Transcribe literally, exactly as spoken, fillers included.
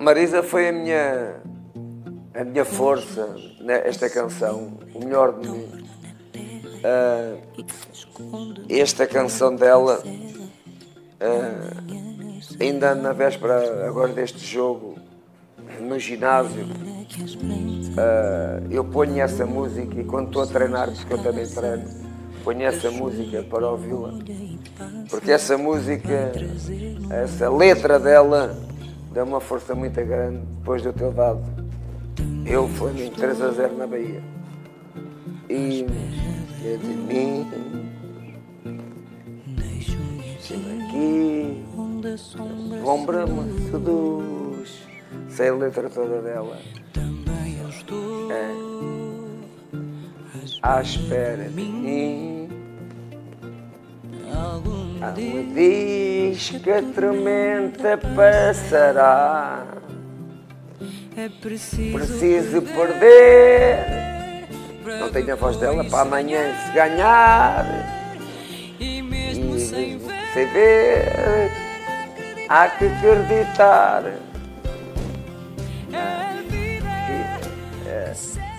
Marisa foi a minha, a minha força nesta canção, o melhor de mim. Uh, esta canção dela, uh, ainda na véspera agora deste jogo, no ginásio, uh, eu ponho essa música e quando estou a treinar, porque eu também treino, ponho essa música para ouvi-la. Porque essa música, essa letra dela, dá uma força muito grande depois de eu ter levado. Eu fui em três a zero na Bahia. E é de mim, chego aqui, lombra-me, seduz, sei a letra toda dela. É, à espera de mim, ela diz que a tormenta passará. É preciso perder. Não tenho a voz dela para amanhã se ganhar. E sem ver, há que acreditar. Ah, é.